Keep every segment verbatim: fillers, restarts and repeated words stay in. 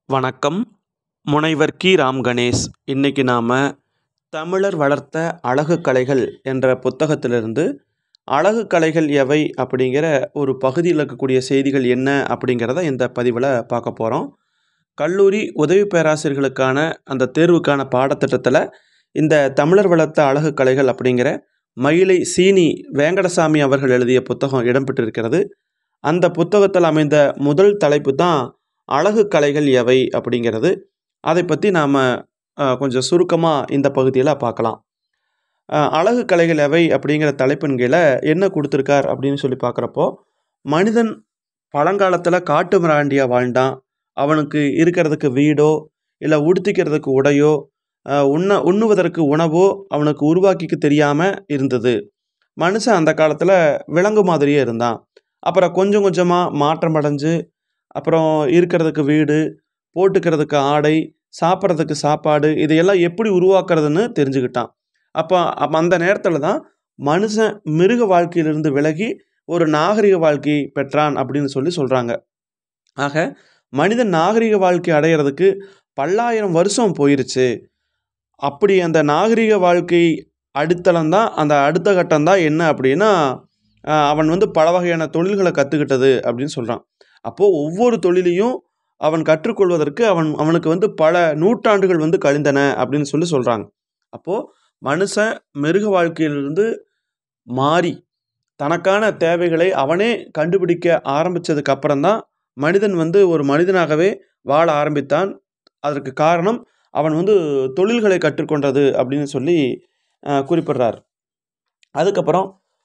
வணக்கம். முனைவர் கி. ராம் கணேஷ். இன்றைக்கி நாம் தமிழர் வளர்த்த அழகு கலைகள் என்ற புத்தகத்திலிருந்து அழகு கலைகள் எவை அப்படிங்கிற ஒரு பகுதியில் இருக்கக்கூடிய செய்திகள் என்ன அப்படிங்கிறத இந்த பதிவில் பார்க்க போகிறோம். கல்லூரி உதவி பேராசிரியர்களுக்கான அந்த தேர்வுக்கான பாடத்திட்டத்தில் இந்த தமிழர் வளர்த்த அழகு கலைகள் அப்படிங்கிற மயிலை சீனி வேங்கடசாமி அவர்கள் எழுதிய புத்தகம் இடம்பெற்றிருக்கிறது. அந்த புத்தகத்தில் அமைந்த முதல் தலைப்பு தான் அழகு கலைகள் எவை அப்படிங்கிறது. அதை பற்றி நாம் கொஞ்சம் சுருக்கமாக இந்த பகுதியில் பார்க்கலாம். அழகு கலைகள் எவை அப்படிங்கிற தலைப்பின் கீழே என்ன கொடுத்துருக்கார் அப்படின்னு சொல்லி பார்க்குறப்போ, மனிதன் பழங்காலத்தில் காட்டு மிராண்டியாக வாழ்ந்தான். அவனுக்கு இருக்கிறதுக்கு வீடோ இல்லை உடுத்திக்கிறதுக்கு உடையோ உண்ண உண்ணுவதற்கு உணவோ அவனுக்கு உருவாக்கிக்க தெரியாமல் இருந்தது. மனுஷன் அந்த காலத்தில் விலங்கு மாதிரியே இருந்தான். அப்புறம் கொஞ்சம் கொஞ்சமாக மாற்றம் அடைஞ்சு அப்புறம் இருக்கிறதுக்கு வீடு, போட்டுக்கிறதுக்கு ஆடை, சாப்பிட்றதுக்கு சாப்பாடு, இதையெல்லாம் எப்படி உருவாக்குறதுன்னு தெரிஞ்சுக்கிட்டான். அப்போ அப்போ அந்த நேரத்தில் தான் மனுஷன் மிருக வாழ்க்கையிலிருந்து விலகி ஒரு நாகரிக வாழ்க்கையை பெற்றான் அப்படின்னு சொல்லி சொல்கிறாங்க. ஆக மனிதன் நாகரிக வாழ்க்கை அடையிறதுக்கு பல்லாயிரம் வருஷம் போயிருச்சு. அப்படி அந்த நாகரிக வாழ்க்கை அடித்தளம் தான், அந்த அடுத்த கட்டம் தான் என்ன அப்படின்னா, அவன் வந்து பல வகையான தொழில்களை கற்றுக்கிட்டது அப்படின்னு சொல்கிறான். அப்போது ஒவ்வொரு தொழிலையும் அவன் கற்றுக்கொள்வதற்கு அவன் அவனுக்கு வந்து பல நூற்றாண்டுகள் வந்து கழிந்தன அப்படின்னு சொல்லி சொல்கிறாங்க. அப்போது மனுஷன் மிருக வாழ்க்கையிலிருந்து மாறி தனக்கான தேவைகளை அவனே கண்டுபிடிக்க ஆரம்பித்ததுக்கு அப்புறம்தான் மனிதன் வந்து ஒரு மனிதனாகவே வாழ ஆரம்பித்தான். அதற்கு காரணம் அவன் வந்து தொழில்களை கற்றுக்கொண்டது அப்படின்னு சொல்லி குறிப்பிடுறார். அதுக்கப்புறம்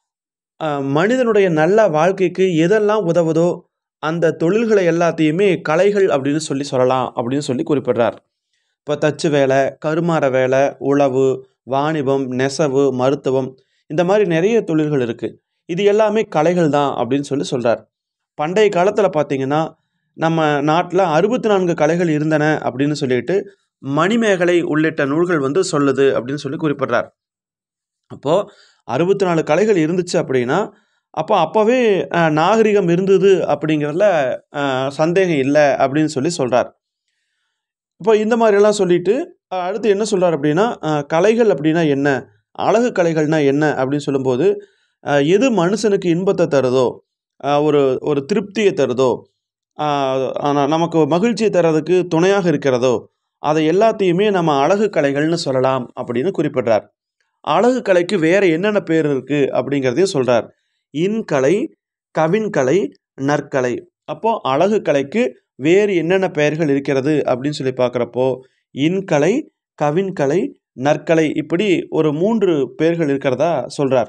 மனிதனுடைய நல்ல வாழ்க்கைக்கு எதெல்லாம் உதவுதோ அந்த தொழில்களை எல்லாத்தையுமே கலைகள் அப்படின்னு சொல்லி சொல்லலாம் அப்படின்னு சொல்லி குறிப்பிடுறார். இப்போ தச்சு வேலை, கருமார வேலை, உழவு, வாணிபம், நெசவு, மருத்துவம், இந்த மாதிரி நிறைய தொழில்கள் இருக்குது. இது எல்லாமே கலைகள் தான் அப்படின்னு சொல்லி சொல்கிறார். பண்டைய காலத்தில் பார்த்திங்கன்னா நம்ம நாட்டில் அறுபத்தி நான்கு கலைகள் இருந்தன அப்படின்னு சொல்லிட்டு மணிமேகலை உள்ளிட்ட நூல்கள் வந்து சொல்லுது அப்படின்னு சொல்லி குறிப்பிடுறார். அப்போது அறுபத்தி நாலு கலைகள் இருந்துச்சு அப்படின்னா அப்போ அப்போவே நாகரிகம் இருந்தது அப்படிங்கிறதுல சந்தேகம் இல்லை அப்படின்னு சொல்லி சொல்கிறார். இப்போ இந்த மாதிரியெல்லாம் சொல்லிட்டு அடுத்து என்ன சொல்கிறார் அப்படின்னா, கலைகள் அப்படின்னா என்ன, அழகு கலைகள்னா என்ன அப்படின்னு சொல்லும்போது, எது மனுஷனுக்கு இன்பத்தை தருதோ, ஒரு ஒரு திருப்தியை தருதோ, ஆனால் நமக்கு மகிழ்ச்சியை தர்றதுக்கு துணையாக இருக்கிறதோ, அதை எல்லாத்தையுமே நம்ம அழகு கலைகள்னு சொல்லலாம் அப்படின்னு குறிப்பிடுறார். அழகு கலைக்கு வேறு என்னென்ன பேர் இருக்குது அப்படிங்கிறதையும் சொல்கிறார். இன்கலை, கவின்கலை, நற்கலை. அப்போது அழகு கலைக்கு வேறு என்னென்ன பெயர்கள் இருக்கிறது அப்படின்னு சொல்லி பார்க்குறப்போ, இன்கலை, கவின்கலை, நற்கலை, இப்படி ஒரு மூன்று பெயர்கள் இருக்கிறதா சொல்கிறார்.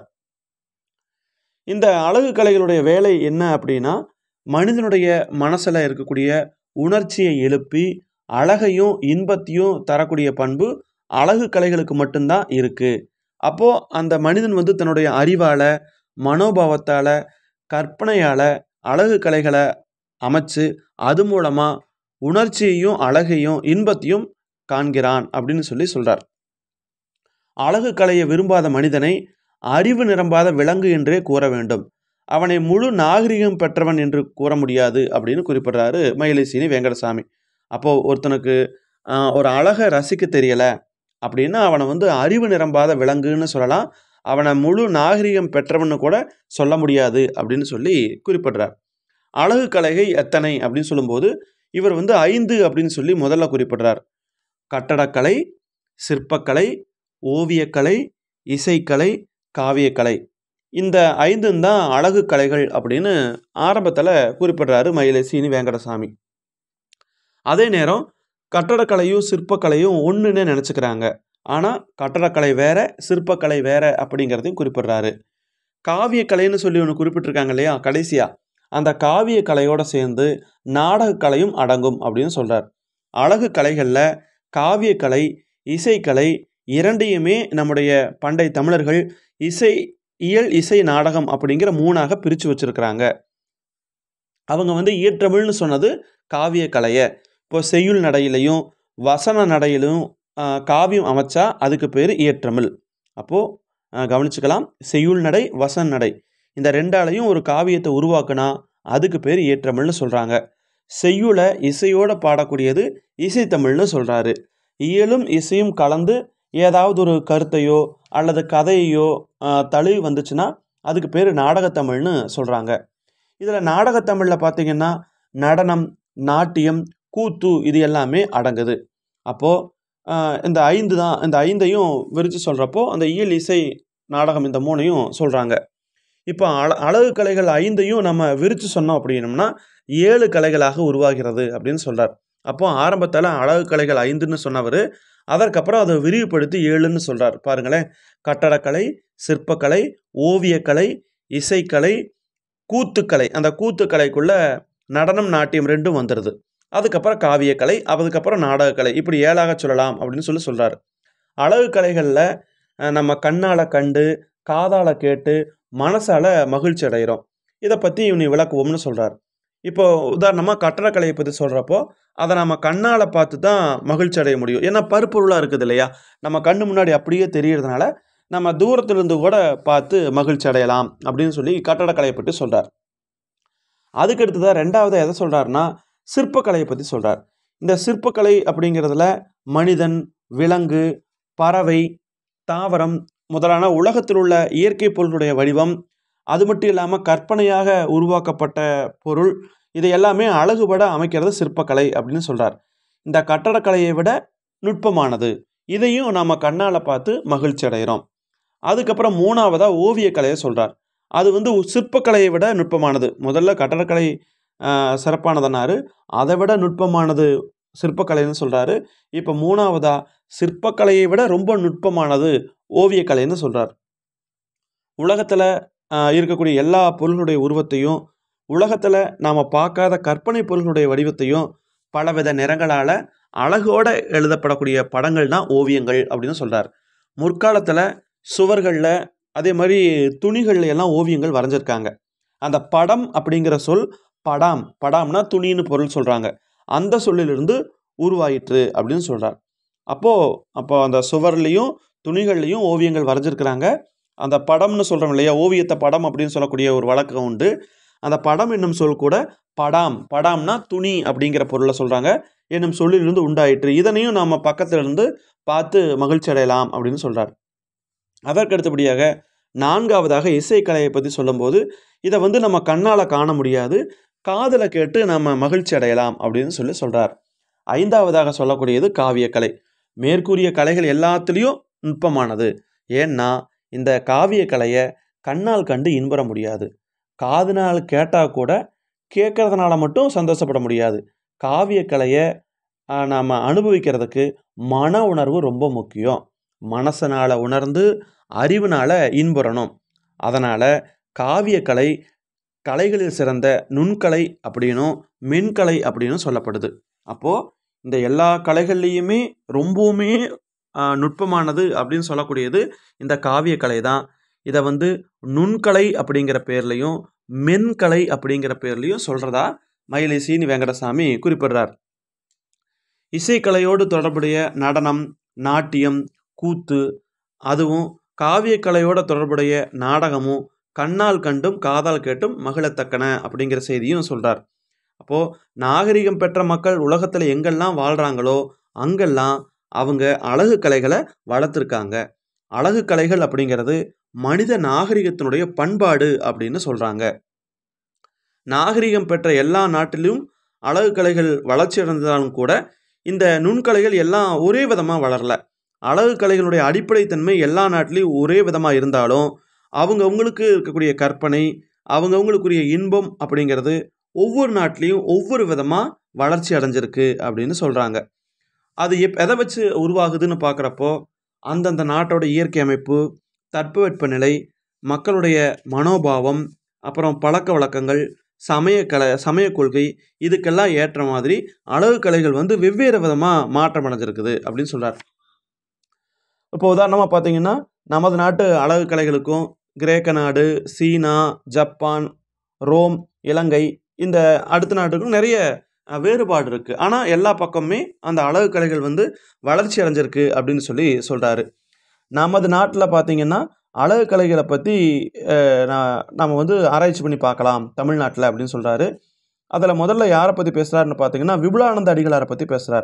இந்த அழகு கலைகளுடைய வேலை என்ன அப்படின்னா, மனிதனுடைய மனசில் இருக்கக்கூடிய உணர்ச்சியை எழுப்பி அழகையும் இன்பத்தையும் தரக்கூடிய பண்பு அழகு கலைகளுக்கு மட்டும்தான் இருக்குது. அப்போது அந்த மனிதன் வந்து தன்னுடைய அறிவால், மனோபாவத்தால், கற்பனையால் அழகு கலைகளை அமைச்சு அது மூலமாக உணர்ச்சியையும் அழகையும் இன்பத்தையும் காண்கிறான் அப்படின்னு சொல்லி சொல்கிறார். அழகு கலையை விரும்பாத மனிதனை அறிவு நிரம்பாத விலங்கு என்றே கூற வேண்டும். அவனை முழு நாகரிகம் பெற்றவன் என்று கூற முடியாது அப்படின்னு குறிப்பிடுறாரு மயிலை சீனி வேங்கடசாமி. அப்போது ஒருத்தனுக்கு ஒரு அழகை ரசிக்க தெரியலை அப்படின்னா அவனை வந்து அறிவு நிரம்பாத விலங்குன்னு சொல்லலாம். அவனை முழு நாகரிகம் பெற்றவன்னு கூட சொல்ல முடியாது அப்படின்னு சொல்லி குறிப்பிடுறார். அழகு கலைகள் எத்தனை அப்படின்னு சொல்லும்போது இவர் வந்து ஐந்து அப்படின்னு சொல்லி முதல்ல குறிப்பிடுறார். கட்டடக்கலை, சிற்பக்கலை, ஓவியக்கலை, இசைக்கலை, காவியக்கலை, இந்த ஐந்தும் தான் அழகு கலைகள் அப்படின்னு ஆரம்பத்தில் குறிப்பிடுறாரு மயிலை சீனி வேங்கடசாமி. அதே நேரம் கட்டடக்கலையும் சிற்பக்கலையும் ஒன்றுன்னு நினச்சிக்கிறாங்க. ஆனால் கட்டடக்கலை வேற, சிற்பக்கலை வேற அப்படிங்கிறதையும் குறிப்பிடுறாரு. காவியக்கலைன்னு சொல்லி ஒன்று குறிப்பிட்டிருக்காங்க இல்லையா கடைசியாக, அந்த காவிய கலையோடு சேர்ந்து நாடகக்கலையும் அடங்கும் அப்படின்னு சொல்கிறார். அழகு கலைகளில் காவியக்கலை, இசைக்கலை இரண்டையுமே நம்முடைய பண்டை தமிழர்கள் இசை இயல் இசை நாடகம் அப்படிங்கிற மூணாக பிரித்து வச்சுருக்கிறாங்க. அவங்க வந்து இயற்றமிழ்னு சொன்னது காவிய கலையை. இப்போ செய்யுள் நடையிலையும் வசன நடையிலும் காவியம் அமைச்சா அதுக்கு பேர் இயற்றமிழ். அப்போது கவனிச்சுக்கலாம், செய்யுள் நடை, வசன நடை, இந்த ரெண்டாலையும் ஒரு காவியத்தை உருவாக்குனா அதுக்கு பேர் இயற்றமிழ்னு சொல்கிறாங்க. செய்யுளை இசையோடு பாடக்கூடியது இசைத்தமிழ்னு சொல்கிறாரு. இயலும் இசையும் கலந்து ஏதாவது ஒரு கருத்தையோ அல்லது கதையோ தழுவி வந்துச்சுன்னா அதுக்கு பேர் நாடகத்தமிழ்னு சொல்கிறாங்க. இதில் நாடகத்தமிழில் பார்த்திங்கன்னா நடனம், நாட்டியம், கூத்து இது எல்லாமே அடங்குது. அப்போது இந்த ஐந்து தான் இந்த ஐந்தையும் விரித்து சொல்கிறப்போ அந்த இயல், இசை, நாடகம் இந்த மூணையும் சொல்கிறாங்க. இப்போ அழ அழகு கலைகள் ஐந்தையும் நம்ம விரித்து சொன்னோம் அப்படின்னம்னா ஏழு கலைகளாக உருவாகிறது அப்படின்னு சொல்கிறார். அப்போது ஆரம்பத்தில் அழகு கலைகள் ஐந்துன்னு சொன்னவர் அதற்கப்புறம் அதை விரிவுபடுத்தி ஏழுன்னு சொல்கிறார். பாருங்களேன், கட்டடக்கலை, சிற்பக்கலை, ஓவியக்கலை, இசைக்கலை, கூத்துக்கலை. அந்த கூத்துக்கலைக்குள்ள நடனம், நாட்டியம் ரெண்டும் வந்துடுது. அதுக்கப்புறம் காவியக்கலை, அதுக்கப்புறம் நாடகக்கலை, இப்படி ஏழாக சொல்லலாம் அப்படின்னு சொல்லி சொல்கிறார். அழகு கலைகளில் நம்ம கண்ணால் கண்டு, காதால் கேட்டு, மனசால் மகிழ்ச்சி அடைகிறோம். இதை பற்றி இவனி விளக்குவோம்னு சொல்கிறார். இப்போ உதாரணமாக கட்டடக்கலையை பற்றி சொல்கிறப்போ அதை நம்ம கண்ணால் பார்த்து தான் மகிழ்ச்சி அடைய முடியும். ஏன்னா பருப்பொருளாக இருக்குது இல்லையா, நம்ம கண்ணு முன்னாடி அப்படியே தெரியறதுனால நம்ம தூரத்திலிருந்து கூட பார்த்து மகிழ்ச்சி அடையலாம் அப்படின்னு சொல்லி கட்டடக்கலையை பற்றி சொல்கிறார். அதுக்கடுத்து தான் ரெண்டாவது எதை சொல்கிறாருன்னா சிற்பக்கலையை பற்றி சொல்கிறார். இந்த சிற்பக்கலை அப்படிங்கிறதுல மனிதன், விலங்கு, பறவை, தாவரம் முதலான உலகத்தில் உள்ள இயற்கை பொருளுடைய வடிவம், அது மட்டும் இல்லாமல் கற்பனையாக உருவாக்கப்பட்ட பொருள், இதை எல்லாமே அழகுபட அமைக்கிறது சிற்பக்கலை அப்படின்னு சொல்கிறார். இந்த கட்டடக்கலையை விட நுட்பமானது, இதையும் நாம் கண்ணால் பார்த்து மகிழ்ச்சி அடைகிறோம். அதுக்கப்புறம் மூணாவதாக ஓவியக்கலையை சொல்கிறார். அது வந்து சிற்பக்கலையை விட நுட்பமானது. முதல்ல கட்டடக்கலை சிறப்பானதுன்னாரு, அதை விட நுட்பமானது சிற்பக்கலைன்னு சொல்கிறாரு. இப்போ மூணாவதாக சிற்பக்கலையை விட ரொம்ப நுட்பமானது ஓவியக்கலைன்னு சொல்கிறார். உலகத்தில் இருக்கக்கூடிய எல்லா பொருளுடைய உருவத்தையும், உலகத்தில் நாம் பார்க்காத கற்பனை பொருளுடைய வடிவத்தையும் பலவித நிறங்களால் அழகோடு எழுதப்படக்கூடிய படங்கள் தான் ஓவியங்கள் அப்படின்னு சொல்கிறார். முற்காலத்தில் சுவர்களில் அதே மாதிரி துணிகளில் எல்லாம் ஓவியங்கள் வரைஞ்சிருக்காங்க. அந்த படம் அப்படிங்கிற சொல் படாம், படாம்னா துணின்னு பொருள் சொல்கிறாங்க, அந்த சொல்லிலிருந்து உருவாயிற்று அப்படின்னு சொல்கிறார். அப்போது அப்போ அந்த சுவர்லேயும் துணிகள்லையும் ஓவியங்கள் வரைஞ்சிருக்கிறாங்க. அந்த படம்னு சொல்கிறோம் இல்லையா, ஓவியத்தை படம் அப்படின்னு சொல்லக்கூடிய ஒரு வழக்கம் உண்டு. அந்த படம் என்னும் சொல் கூட படாம், படாம்னா துணி அப்படிங்கிற பொருளை சொல்கிறாங்க, என்னும் சொல்லிலிருந்து உண்டாயிற்று. இதனையும் நாம் பக்கத்தில் இருந்து பார்த்து மகிழ்ச்சி அடையலாம் அப்படின்னு சொல்கிறார். அதற்கு அடுத்தபடியாக நான்காவதாக இசைக்கலையை பற்றி சொல்லும்போது இதை வந்து நம்ம கண்ணால் காண முடியாது, காதில் கேட்டு நம்ம மகிழ்ச்சி அடையலாம் அப்படின்னு சொல்லி சொல்கிறார். ஐந்தாவதாக சொல்லக்கூடியது காவியக்கலை. மேற்கூறிய கலைகள் எல்லாத்துலேயும் நுட்பமானது. ஏன்னா இந்த காவியக்கலையை கண்ணால் கண்டு இன்புற முடியாது, காதுனால் கேட்டால் கூட கேட்கறதுனால மட்டும் சந்தோஷப்பட முடியாது. காவியக்கலையை நாம் அனுபவிக்கிறதுக்கு மன உணர்வு ரொம்ப முக்கியம். மனசனால் உணர்ந்து அறிவுனால் இன்புறணும். அதனால் காவியக்கலை கலைகளில் சிறந்த நுண்கலை அப்படின்னும் மென்கலை அப்படின்னு சொல்லப்படுது. அப்போது இந்த எல்லா கலைகள்லேயுமே ரொம்பவுமே நுட்பமானது அப்படின்னு சொல்லக்கூடியது இந்த காவியக்கலை தான். இதை வந்து நுண்கலை அப்படிங்கிற பேர்லையும் மென்கலை அப்படிங்கிற பேர்லையும் சொல்கிறதா மயிலை சீனி வெங்கடசாமி குறிப்பிடுறார். இசைக்கலையோடு தொடர்புடைய நடனம், நாட்டியம், கூத்து, அதுவும் காவியக்கலையோட தொடர்புடைய நாடகமும் கண்ணால் கண்டும் காதால் கேட்டும் மகிழத்தக்கன அப்படிங்கிற செய்தியும் சொல்கிறார். அப்போது நாகரிகம் பெற்ற மக்கள் உலகத்தில் எங்கெல்லாம் வாழ்கிறாங்களோ அங்கெல்லாம் அவங்க அழகு கலைகளை வளர்த்துருக்காங்க. அழகு கலைகள் அப்படிங்கிறது மனித நாகரிகத்தினுடைய பண்பாடு அப்படின்னு சொல்கிறாங்க. நாகரிகம் பெற்ற எல்லா நாட்டிலும் அழகு கலைகள் வளர்ச்சி அடைந்தாலும் கூட இந்த நுண்கலைகள் எல்லாம் ஒரே விதமாக வளரல. அழகு கலைகளுடைய அடிப்படைத்தன்மை எல்லா நாட்டிலையும் ஒரே விதமாக இருந்தாலும் அவங்கவுங்களுக்கு இருக்கக்கூடிய கற்பனை, அவங்கவுங்களுக்குரிய இன்பம் அப்படிங்கிறது ஒவ்வொரு நாட்டிலையும் ஒவ்வொரு விதமாக வளர்ச்சி அடைஞ்சிருக்கு அப்படின்னு சொல்கிறாங்க. அது எப் எதை வச்சு உருவாகுதுன்னு பார்க்குறப்போ அந்தந்த நாட்டோட இயற்கை அமைப்பு, தட்பவெப்பநிலை, மக்களுடைய மனோபாவம், அப்புறம் பழக்க வழக்கங்கள், சமயக்கலை சமய கொள்கை, இதுக்கெல்லாம் ஏற்ற மாதிரி அழகு கலைகள் வந்து வெவ்வேறு விதமாக மாற்றம் அடைஞ்சிருக்குது அப்படின்னு சொல்கிறார். இப்போ உதாரணமாக பார்த்தீங்கன்னா நமது நாட்டு அழகு கலைகளுக்கும் கிரேக்க நாடு, சீனா, ஜப்பான், ரோம், இலங்கை இந்த அடுத்த நாட்டுக்கும் நிறைய வேறுபாடு இருக்குது. ஆனால் எல்லா பக்கமுமே அந்த அழகு கலைகள் வந்து வளர்ச்சி அடைஞ்சிருக்கு அப்படின்னு சொல்லி சொல்கிறாரு. நமது நாட்டில் பார்த்திங்கன்னா அழகு கலைகளை பற்றி நம்ம வந்து ஆராய்ச்சி பண்ணி பார்க்கலாம் தமிழ்நாட்டில் அப்படின்னு சொல்கிறாரு. அதில் முதல்ல யாரை பற்றி பேசுகிறாருன்னு பார்த்தீங்கன்னா விபுலானந்த அடிகளாரை பற்றி பேசுகிறார்.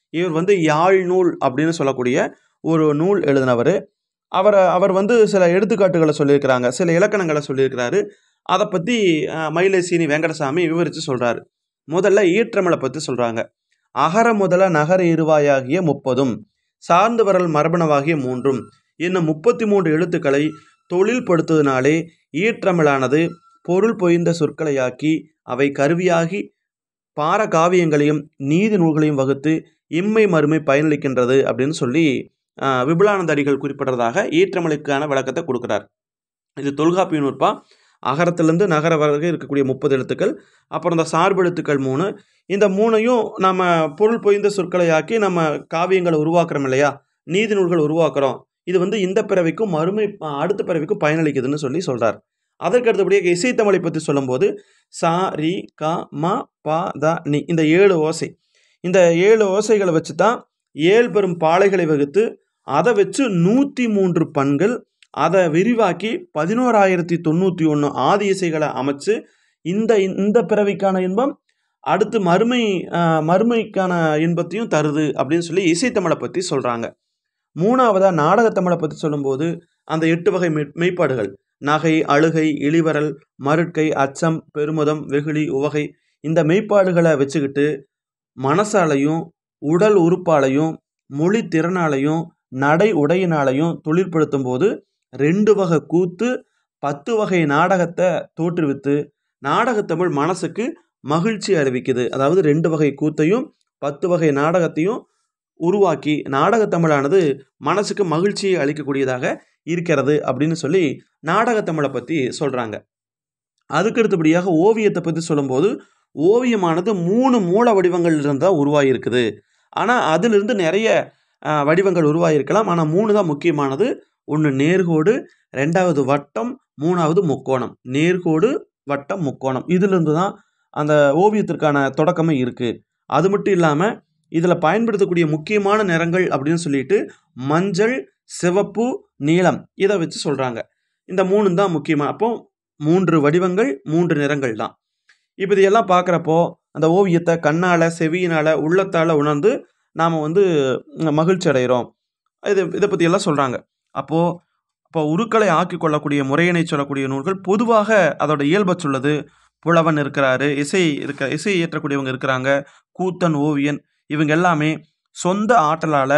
இவர் வந்து யாழ் நூல் அப்படின்னு சொல்லக்கூடிய ஒரு நூல் எழுதினவர். அவரை அவர் வந்து சில எடுத்துக்காட்டுகளை சொல்லியிருக்கிறாங்க, சில இலக்கணங்களை சொல்லியிருக்கிறாரு. அதை பற்றி மயிலை சீனி வெங்கடசாமி விவரித்து சொல்கிறாரு. முதல்ல ஈற்றமிழை பற்றி சொல்கிறாங்க. அகர முதல நகர இருவாயாகிய முப்பதும் சார்ந்து வரல் மரபணவாகிய மூன்றும் இன்னும் முப்பத்தி மூன்று எழுத்துக்களை தொழில்படுத்துவதனாலே ஈற்றமிழானது பொருள் பொய்ந்த சொற்களையாக்கி அவை கருவியாகி பார காவியங்களையும் நீதி நூல்களையும் வகுத்து இம்மை மறுமை பயனளிக்கின்றது அப்படின்னு சொல்லி விபுலானந்த அடிகள் குறிப்பிடுறதாக ஈற்றமிழுக்கான விளக்கத்தை கொடுக்குறார். இது தொல்காப்பிய நூற்பா. அகரத்திலிருந்து நகர வரை இருக்கக்கூடிய முப்பது எழுத்துக்கள், அப்புறம் இந்த சார்பு எழுத்துக்கள் மூணு, இந்த மூணையும் நம்ம பொருள் பொய்ந்த சொற்களை ஆக்கி நம்ம காவியங்களை உருவாக்குறோம் இல்லையா, நீதி நூல்கள் உருவாக்குறோம். இது வந்து இந்த பிறவிக்கும் மறுமை அடுத்த பிறவிக்கும் பயனளிக்குதுன்னு சொல்லி சொல்கிறார். அதற்கு அடுத்தபடியாக இசைத்தமிழை பற்றி சொல்லும்போது சா ரி க ம ப த நி இந்த ஏழு ஓசை, இந்த ஏழு ஓசைகளை வச்சு தான் ஏழு பெரும் பாளைகளை வகுத்து அதை வச்சு நூற்றி மூன்று பண்கள் அதை விரிவாக்கி பதினோராயிரத்தி தொண்ணூற்றி ஒன்று ஆதி இசைகளை அமைச்சு இந்த இந்த பிறவிக்கான இன்பம் அடுத்து மறுமை மறுமைக்கான இன்பத்தையும் தருது அப்படின்னு சொல்லி இசைத்தமிழை பற்றி சொல்கிறாங்க. மூணாவதாக நாடகத்தமிழை பற்றி சொல்லும்போது அந்த எட்டு வகை மெய் மெய்ப்பாடுகள் நகை, அழுகை, இழிவரல், மருட்கை, அச்சம், பெருமுதம், வெகுளி, உவகை இந்த மெய்ப்பாடுகளை வச்சுக்கிட்டு மனசாலையும் உடல் உறுப்பாலையும் மொழி திறனாலையும் நடை உடையினாலையும் தொழிற்படுத்தும் போது ரெண்டு வகை கூத்து பத்து வகை நாடகத்தை தோற்றுவித்து நாடகத்தமிழ் மனசுக்கு மகிழ்ச்சி அறிவிக்குது. அதாவது ரெண்டு வகை கூத்தையும் பத்து வகை நாடகத்தையும் உருவாக்கி நாடகத்தமிழானது மனசுக்கு மகிழ்ச்சியை அளிக்கக்கூடியதாக இருக்கிறது அப்படின்னு சொல்லி நாடகத்தமிழை பற்றி சொல்கிறாங்க. அதுக்கு அடுத்தபடியாக ஓவியத்தை பற்றி சொல்லும்போது ஓவியமானது மூணு மூல வடிவங்கள்லேருந்து தான் உருவாகியிருக்குது. ஆனால் அதிலிருந்து நிறைய வடிவங்கள் உருவாகியிருக்கலாம். ஆனால் மூணு தான் முக்கியமானது. ஒன்று நேர்கோடு, ரெண்டாவது வட்டம், மூணாவது முக்கோணம். நேர்கோடு, வட்டம், முக்கோணம் இதிலிருந்து தான் அந்த ஓவியத்திற்கான தொடக்கமே இருக்குது. அது மட்டும் இல்லாமல் இதில் பயன்படுத்தக்கூடிய முக்கியமான நிறங்கள் அப்படின்னு சொல்லிட்டு மஞ்சள், சிவப்பு, நீலம் இதை வச்சு சொல்கிறாங்க. இந்த மூணு தான் முக்கியமாக. அப்போ மூன்று வடிவங்கள், மூன்று நிறங்கள் தான். இப்போ இதையெல்லாம் பார்க்குறப்போ அந்த ஓவியத்தை கண்ணால், செவியினால், உள்ளத்தால் உணர்ந்து நாம் வந்து மகிழ்ச்சி அடைகிறோம். இது இதை பற்றியெல்லாம் சொல்கிறாங்க. அப்போது இப்போ உருக்களை ஆக்கி கொள்ளக்கூடிய முறையினை சொல்லக்கூடிய நூல்கள் பொதுவாக அதோட இயல்பை சொல்லுது. புலவன் இருக்கிறாரு, இசை இருக்க இசை இயற்றக்கூடியவங்க இருக்கிறாங்க, கூத்தன், ஓவியன் இவங்க எல்லாமே சொந்த ஆற்றலால்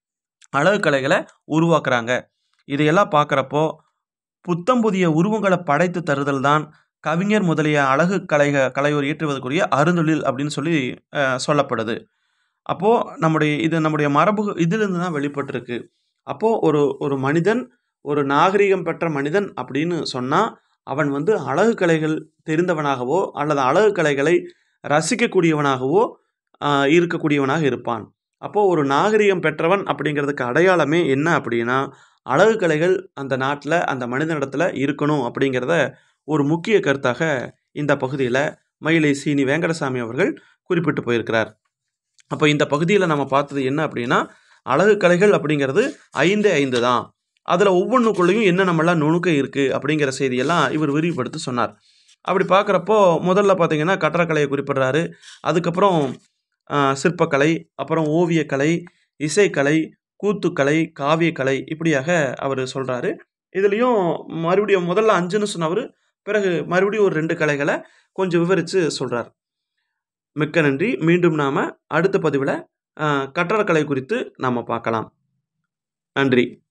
அழகு கலைகளை உருவாக்குறாங்க. இதையெல்லாம் பார்க்குறப்போ புத்தம் புதிய உருவங்களை படைத்து தருதல் தான் கவிஞர் முதலிய அழகு கலைக கலையோர் இயற்றுவதற்குரிய அருந்தொழில் அப்படின்னு சொல்லி சொல்லப்படுது. அப்போது நம்முடைய இது நம்முடைய மரபு இதிலிருந்து தான் வெளிப்பட்டிருக்கு. அப்போது ஒரு ஒரு மனிதன் ஒரு நாகரிகம் பெற்ற மனிதன் அப்படின்னு சொன்னால் அவன் வந்து அழகு கலைகள் தெரிந்தவனாகவோ அல்லது அழகு கலைகளை ரசிக்கக்கூடியவனாகவோ இருக்கக்கூடியவனாக இருப்பான். அப்போது ஒரு நாகரிகம் பெற்றவன் அப்படிங்கிறதுக்கு அடையாளமே என்ன அப்படின்னா அழகு கலைகள் அந்த நாட்டில் அந்த மனிதனிடத்தில் இருக்கணும் அப்படிங்கிறத ஒரு முக்கிய கருத்தாக இந்த பகுதியில் மயிலை சீனி வெங்கடசாமி அவர்கள் குறிப்பிட்டு போயிருக்கிறார். அப்போ இந்த பகுதியில் நம்ம பார்த்தது என்ன அப்படின்னா அழகு கலைகள் அப்படிங்கிறது ஐந்து ஐந்து தான். அதில் ஒவ்வொன்றுக்குள்ளேயும் என்ன நம்மளாம் நுணுக்கம் இருக்குது அப்படிங்கிற செய்தியெல்லாம் இவர் விரிவுபடுத்தி சொன்னார். அப்படி பார்க்குறப்போ முதல்ல பார்த்திங்கன்னா கட்டடக்கலையை குறிப்பிட்றாரு. அதுக்கப்புறம் சிற்பக்கலை, அப்புறம் ஓவியக்கலை, இசைக்கலை, கூத்துக்கலை, காவியக்கலை இப்படியாக அவர் சொல்கிறாரு. இதுலேயும் மறுபடியும் முதல்ல அஞ்சுன்னு சொன்னவர் பிறகு மறுபடியும் ஒரு ரெண்டு கலைகளை கொஞ்சம் விவரித்து சொல்கிறார். மிக்க நன்றி. மீண்டும் நாம் அடுத்த பதிவில் கட்டடக்கலை குறித்து நாம் பார்க்கலாம். நன்றி.